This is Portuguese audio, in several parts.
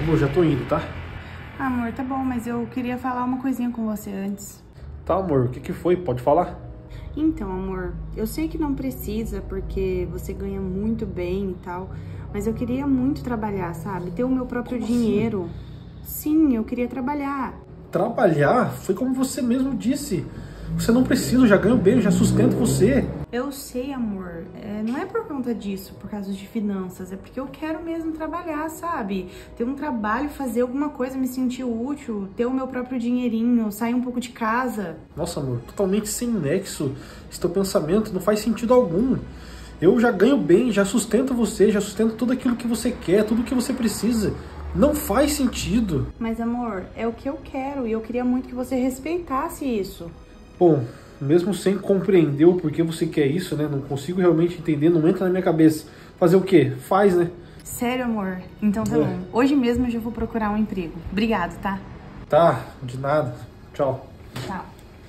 Amor, já tô indo, tá? Amor, tá bom, mas eu queria falar uma coisinha com você antes. Tá, amor, o que foi? Pode falar? Então, amor, eu sei que não precisa porque você ganha muito bem e tal, mas eu queria muito trabalhar, sabe? Ter o meu próprio dinheiro. Sim, eu queria trabalhar. Trabalhar? Foi como você mesmo disse. Você não precisa, eu já ganho bem, eu já sustento você. Eu sei, amor, não é por conta disso, por causa de finanças, é porque eu quero mesmo trabalhar, sabe? Ter um trabalho, fazer alguma coisa, me sentir útil, ter o meu próprio dinheirinho, sair um pouco de casa. Nossa, amor, totalmente sem nexo. Esse teu pensamento não faz sentido algum. Eu já ganho bem, já sustento você, já sustento tudo aquilo que você quer, tudo que você precisa. Não faz sentido. Mas, amor, é o que eu quero e eu queria muito que você respeitasse isso. Bom, mesmo sem compreender o porquê você quer isso, né? Não consigo realmente entender, não entra na minha cabeça. Fazer o quê? Faz, né? Sério, amor? Então tá bom. Hoje mesmo eu já vou procurar um emprego. Obrigado, tá? Tá, de nada. Tchau. Tchau.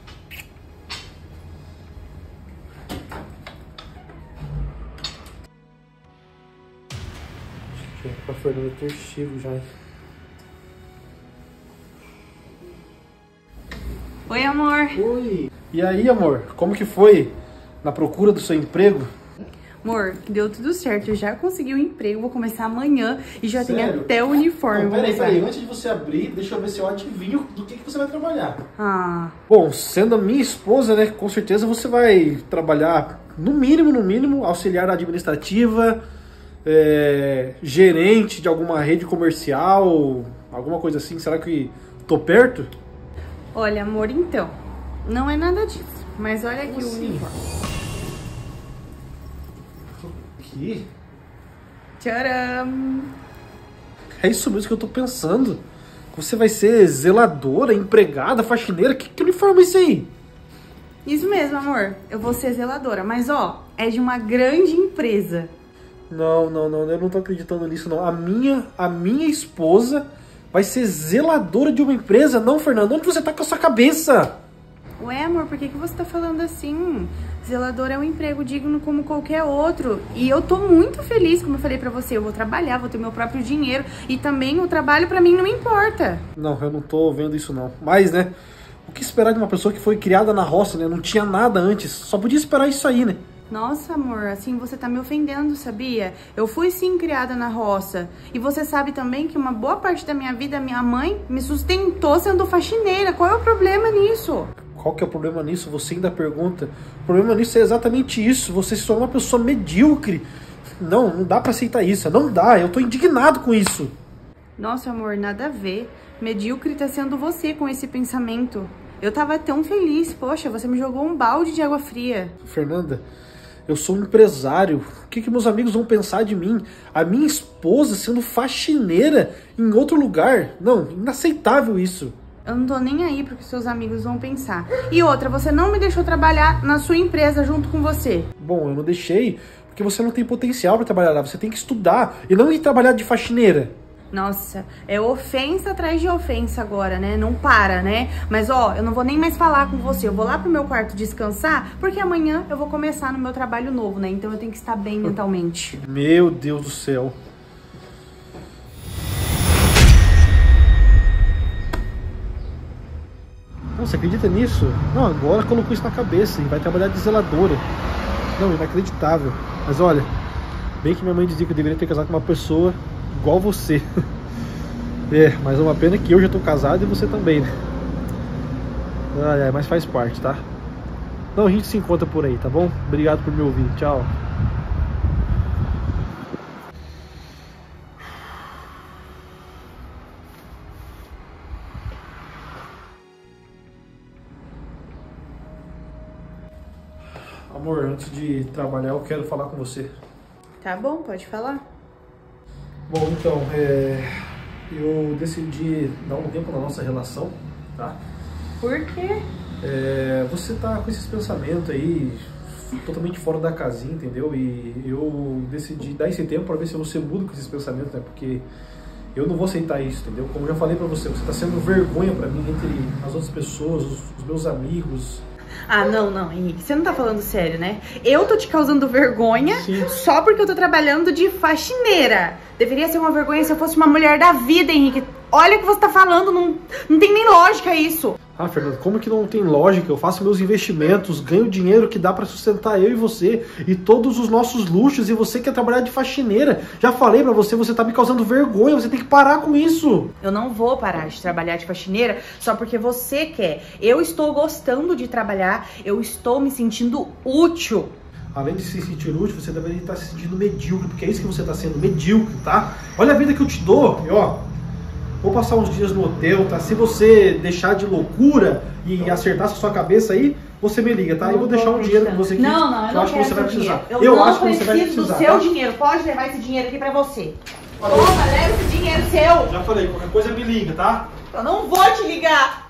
Acho que é pra Fernanda ter chego já. Oi, amor. Oi! E aí, amor? Como que foi na procura do seu emprego? Amor, deu tudo certo. Eu já consegui um emprego, vou começar amanhã e já Sério? tenho até o uniforme. Peraí, antes de você abrir, deixa eu ver se eu adivinho do que você vai trabalhar. Ah, Bom, sendo a minha esposa, né, com certeza você vai trabalhar, no mínimo, auxiliar administrativa, gerente de alguma rede comercial, alguma coisa assim. Será que tô perto? olha, amor, então, não é nada disso. Mas olha aqui Como o assim? uniforme. Que? Tcharam! É isso mesmo que eu tô pensando. Você vai ser zeladora, empregada, faxineira? Que uniforme é esse aí? Isso mesmo, amor. Eu vou ser zeladora. Mas, ó, é de uma grande empresa. Não, eu não tô acreditando nisso, não. A minha esposa vai ser zeladora de uma empresa? Não, Fernando, onde você tá com a sua cabeça? Ué, amor, por que você tá falando assim? Zelador é um emprego digno como qualquer outro. E eu tô muito feliz, como eu falei pra você. Eu vou trabalhar, vou ter meu próprio dinheiro. E também o trabalho pra mim não importa. Não, eu não tô vendo isso, não. Mas, né, o que esperar de uma pessoa que foi criada na roça, né? Não tinha nada antes. Só podia esperar isso aí, né? Nossa, amor, assim você tá me ofendendo, sabia? Eu fui sim criada na roça. E você sabe também que uma boa parte da minha vida, minha mãe me sustentou sendo faxineira. Qual é o problema nisso? Qual que é o problema nisso? Você ainda pergunta. O problema nisso é exatamente isso. Você se tornou uma pessoa medíocre. Não dá pra aceitar isso. Não dá. Eu tô indignado com isso. Nossa, amor, nada a ver. Medíocre tá sendo você com esse pensamento. Eu tava tão feliz. Poxa, você me jogou um balde de água fria. Fernanda, eu sou um empresário. O que meus amigos vão pensar de mim? A minha esposa sendo faxineira em outro lugar? Não, inaceitável isso. Eu não tô nem aí pro que seus amigos vão pensar. E outra, você não me deixou trabalhar na sua empresa junto com você. Bom, eu não deixei porque você não tem potencial para trabalhar lá. Você tem que estudar e não ir trabalhar de faxineira. Nossa, é ofensa atrás de ofensa agora, né? Não para, né? Mas ó, eu não vou nem mais falar com você. Eu vou lá pro meu quarto descansar, porque amanhã eu vou começar no meu trabalho novo, né? Então eu tenho que estar bem mentalmente. Meu Deus do céu. Não, você acredita nisso? Não, agora colocou isso na cabeça e vai trabalhar de zeladora. Não, inacreditável. Mas olha, bem que minha mãe dizia que eu deveria ter casado com uma pessoa igual você. Mas é uma pena que eu já tô casado e você também, né? Mas faz parte, tá? Não, a gente se encontra por aí, tá bom? Obrigado por me ouvir. Tchau. Amor, antes de trabalhar eu quero falar com você. Tá bom, pode falar. Bom, então, eu decidi dar um tempo na nossa relação, tá? Por quê? Você tá com esses pensamentos aí totalmente fora da casinha, entendeu? E eu decidi dar esse tempo para ver se você muda com esses pensamentos, né? Porque eu não vou aceitar isso, entendeu? Como eu já falei para você, você tá sendo vergonha para mim entre as outras pessoas, os meus amigos. Ah, não, Henrique, você não tá falando sério, né? Eu tô te causando vergonha. Sim. Só porque eu tô trabalhando de faxineira. Deveria ser uma vergonha se eu fosse uma mulher da vida, Henrique. Olha o que você tá falando, não tem nem lógica isso. Ah, Fernando, como que não tem lógica? Eu faço meus investimentos, ganho dinheiro que dá pra sustentar eu e você e todos os nossos luxos, e você quer trabalhar de faxineira. Já falei pra você, você tá me causando vergonha, você tem que parar com isso. Eu não vou parar de trabalhar de faxineira só porque você quer. Eu estou gostando de trabalhar, eu estou me sentindo útil. Além de se sentir útil, você deveria estar se sentindo medíocre, porque é isso que você está sendo, medíocre, tá? Olha a vida que eu te dou, e ó, vou passar uns dias no hotel, tá? Se você deixar de loucura e acertar a sua cabeça aí, você me liga, tá? Eu vou deixar um dinheiro pra você aqui. Não, eu não acho que quero você vai seu precisar. dinheiro. Eu acho que você vai preciso do precisar, seu tá? dinheiro. Pode levar esse dinheiro aqui pra você. Toma, leva esse dinheiro seu. Já falei, qualquer coisa me liga, tá? Eu não vou te ligar.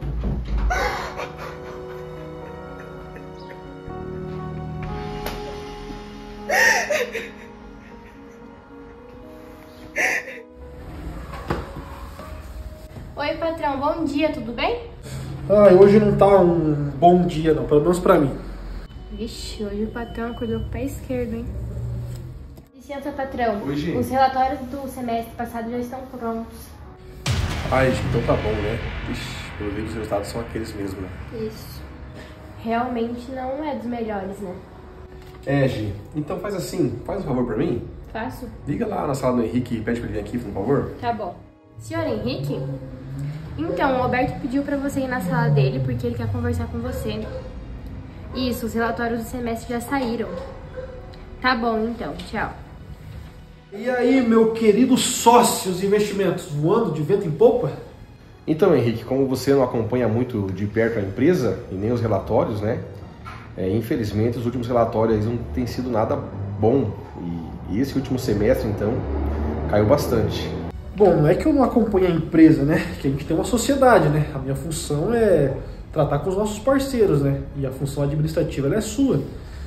Oi, patrão, bom dia, tudo bem? Ah, hoje não tá um bom dia não, pelo menos pra mim. Vixe, hoje o patrão acordou com o pé esquerdo, hein? Licença, patrão. Oi, gente. Os relatórios do semestre passado já estão prontos. Ai, gente, então tá bom, né? Ixi, pelo jeito os resultados são aqueles mesmo, né? Isso. Realmente não é dos melhores, né? É, Gi, então faz assim, faz um favor pra mim. Faço? Liga lá na sala do Henrique e pede pra ele vir aqui, por favor. Tá bom. Senhor Henrique? Então, o Alberto pediu pra você ir na sala dele porque ele quer conversar com você. Isso, os relatórios do semestre já saíram. Tá bom, então. Tchau. E aí, meu querido sócio, os investimentos voando de vento em popa? Então, Henrique, como você não acompanha muito de perto a empresa e nem os relatórios, né? Infelizmente, os últimos relatórios não têm sido nada bom. E esse último semestre, então, caiu bastante. Bom, não é que eu não acompanho a empresa, né? Que a gente tem uma sociedade, né? A minha função é tratar com os nossos parceiros, né? E a função administrativa, ela é sua.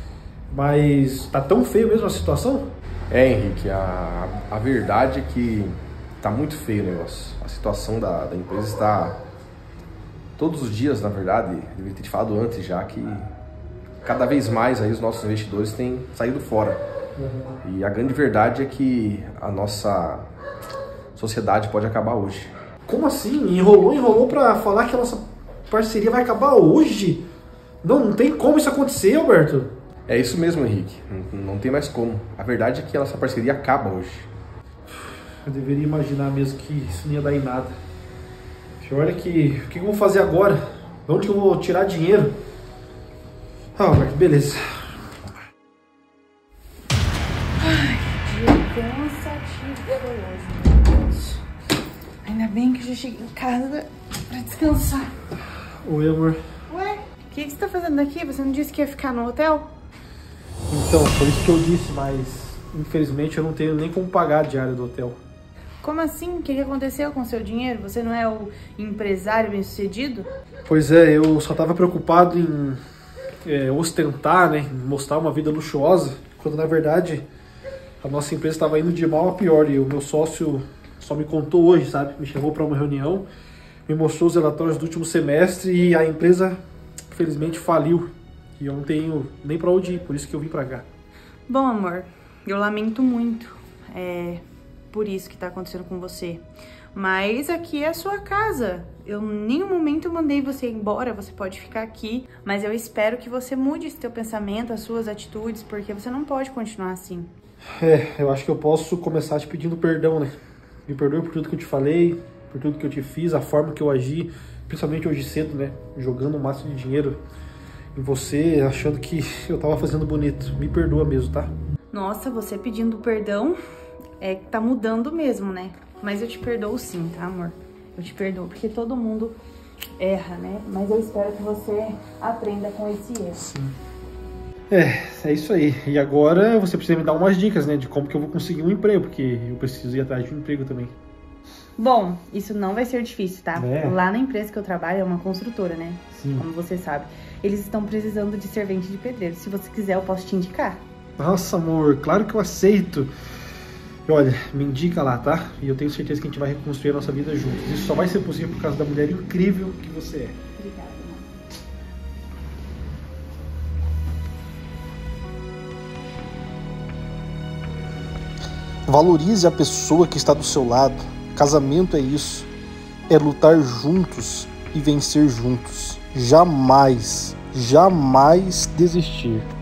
Mas tá tão feio mesmo a situação? Henrique, a verdade é que tá muito feio o negócio. A situação da empresa está... Todos os dias, na verdade, deveria ter te falado antes já, que cada vez mais aí os nossos investidores têm saído fora. E a grande verdade é que a nossa sociedade pode acabar hoje. Como assim? Enrolou pra falar que a nossa parceria vai acabar hoje? Não tem como isso acontecer, Alberto. É isso mesmo, Henrique. Não tem mais como. A verdade é que a nossa parceria acaba hoje. Eu deveria imaginar mesmo que isso não ia dar em nada. Olha que... O que eu vou fazer agora? De onde que eu vou tirar dinheiro? Ah, Alberto, beleza. Cansativo. Ainda bem que eu já cheguei em casa pra descansar. Oi, amor. Ué, o que você tá fazendo aqui? Você não disse que ia ficar no hotel? Então, por isso que eu disse, mas infelizmente eu não tenho nem como pagar a diária do hotel. Como assim? O que aconteceu com o seu dinheiro? Você não é o empresário bem-sucedido? Pois é, eu só tava preocupado em ostentar, né, em mostrar uma vida luxuosa, quando na verdade a nossa empresa estava indo de mal a pior e o meu sócio só me contou hoje, sabe? Me chamou para uma reunião, me mostrou os relatórios do último semestre e a empresa, infelizmente, faliu. E eu não tenho nem para onde ir, por isso que eu vim para cá. Bom, amor, eu lamento muito. É por isso que tá acontecendo com você. Mas aqui é a sua casa. Eu em nenhum momento mandei você embora, você pode ficar aqui. Mas eu espero que você mude esse teu pensamento, as suas atitudes, porque você não pode continuar assim. Eu acho que eu posso começar te pedindo perdão, né? Me perdoe por tudo que eu te falei, por tudo que eu te fiz, a forma que eu agi, principalmente hoje cedo, né? Jogando o máximo de dinheiro em você, achando que eu tava fazendo bonito. Me perdoa mesmo, tá? Nossa, você pedindo perdão tá mudando mesmo, né? Mas eu te perdoo sim, tá, amor? Eu te perdoo, porque todo mundo erra, né? Mas eu espero que você aprenda com esse erro. Sim. É isso aí. E agora você precisa me dar umas dicas, né? De como que eu vou conseguir um emprego, porque eu preciso ir atrás de um emprego também. Bom, isso não vai ser difícil, tá? É. Lá na empresa que eu trabalho é uma construtora, né? Sim. Como você sabe. Eles estão precisando de servente de pedreiro. Se você quiser, eu posso te indicar. Nossa, amor, claro que eu aceito. E olha, me indica lá, tá? E eu tenho certeza que a gente vai reconstruir a nossa vida juntos. Isso só vai ser possível por causa da mulher incrível que você é. Obrigada, amor. Valorize a pessoa que está do seu lado. Casamento é isso. É lutar juntos e vencer juntos. Jamais, jamais desistir.